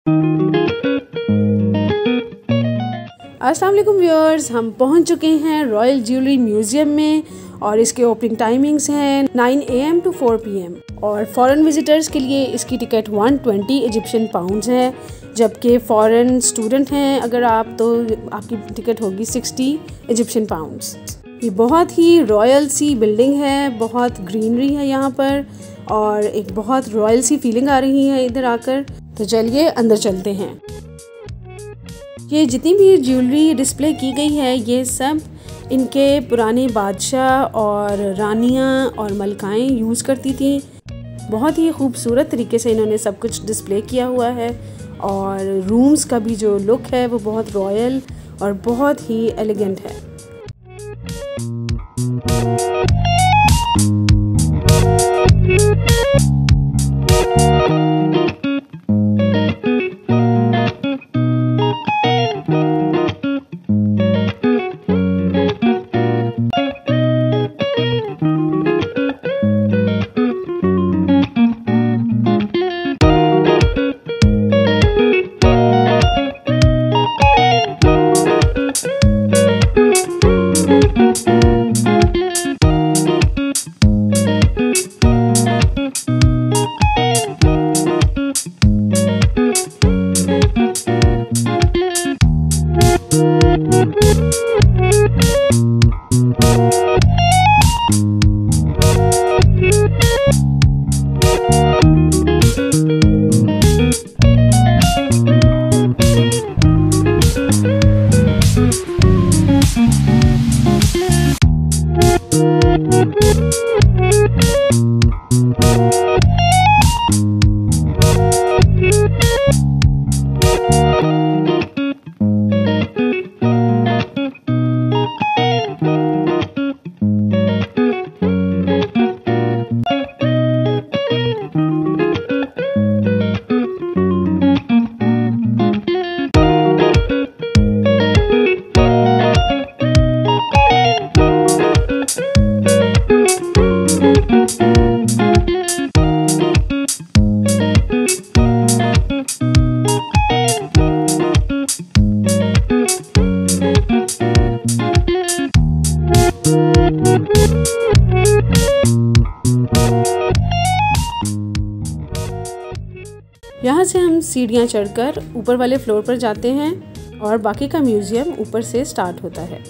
अस्सलाम वालेकुम व्यूअर्स, हम पहुंच चुके हैं रॉयल ज्वेलरी म्यूज़ियम में और इसके ओपनिंग टाइमिंग्स हैं 9 AM to 4 PM और फॉरेन विजिटर्स के लिए इसकी टिकट 120 इजिप्शियन पाउंड्स है, जबकि फ़ॉरेन स्टूडेंट हैं अगर आप तो आपकी टिकट होगी 60 इजिप्शियन पाउंड्स। ये बहुत ही रॉयल सी बिल्डिंग है, बहुत ग्रीनरी है यहाँ पर और एक बहुत रॉयल सी फीलिंग आ रही है इधर आकर। तो चलिए अंदर चलते हैं। ये जितनी भी ज्वेलरी डिस्प्ले की गई है ये सब इनके पुराने बादशाह और रानियाँ और मलकाएँ यूज़ करती थी। बहुत ही खूबसूरत तरीके से इन्होंने सब कुछ डिस्प्ले किया हुआ है और रूम्स का भी जो लुक है वो बहुत रॉयल और बहुत ही एलिगेंट है। यहाँ से हम सीढ़ियाँ चढ़कर ऊपर वाले फ्लोर पर जाते हैं और बाकी का म्यूज़ियम ऊपर से स्टार्ट होता है।